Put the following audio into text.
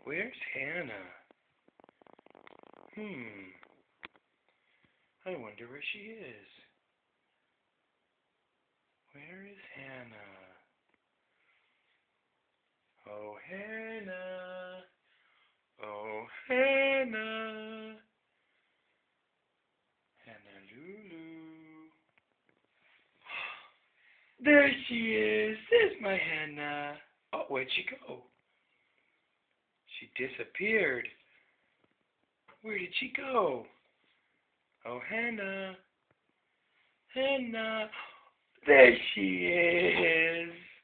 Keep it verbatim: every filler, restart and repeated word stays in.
Where's Hannah? Hmm. I wonder where she is. Where is Hannah? Oh, Hannah. Oh, Hannah. Hannah Lulu. There she is. There's my Hannah. Oh, where'd she go? She disappeared. Where did she go? Oh, Hannah. Hannah. There she is.